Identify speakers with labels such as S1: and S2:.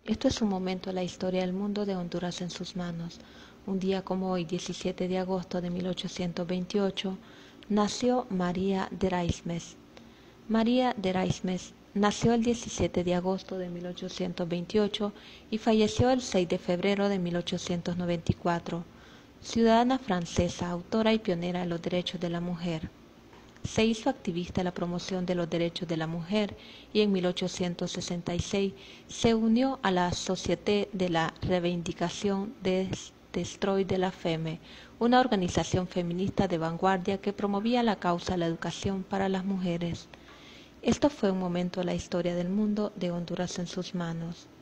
S1: Esto es un momento en la historia del mundo de Honduras en sus manos. Un día como hoy, 17 de agosto de 1828, nació María de Raismes. María de Raismes nació el 17 de agosto de 1828 y falleció el 6 de febrero de 1894. Ciudadana francesa, autora y pionera en los derechos de la mujer. Se hizo activista en la promoción de los derechos de la mujer y en 1866 se unió a la Société de la Reivindication des Droits de la Femme, una organización feminista de vanguardia que promovía la causa de la educación para las mujeres. Esto fue un momento en la historia del mundo de Honduras en sus manos.